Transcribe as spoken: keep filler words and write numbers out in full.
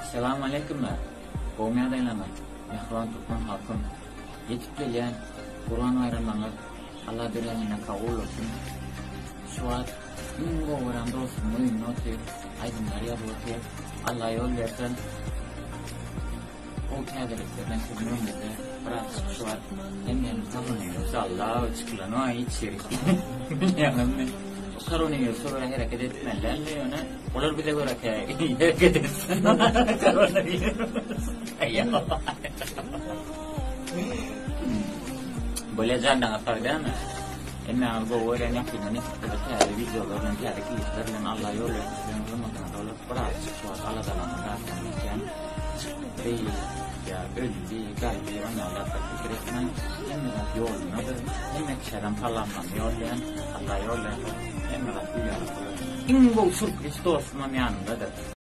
Selamun aleykümler. Qovmiya daylamak, mehron tutman halkım. Yetip gelen Kur'an ayranlanıp Allah direnine kavul olsun. Şu an ingo oranda olsun, mühim notu, aydınlar yabotu, Allah yol versin. O kâdeliklerden kızmıyorum dedi. Bırak şu an hem yani kavrunuysa Allah'a çıkılan o ay içerik. Yani kavrunuysa sonra hareket etmeler mi ona? Olur bir de göre ki hareket etsin. Kavrunuysa. Boleh jangan apa dah na? Emang aku orang yang punya ni kita cari video orang cari klip dan Allah yole yang belum makan Allah berat sesuatu Allah dalam keadaan demikian. Jadi ya öldü gaybi orang Allah terfikirkan emang yol, nabi emang cara palaman yol yang Allah yole emang dia. Ingo sur Kristus mamian dah.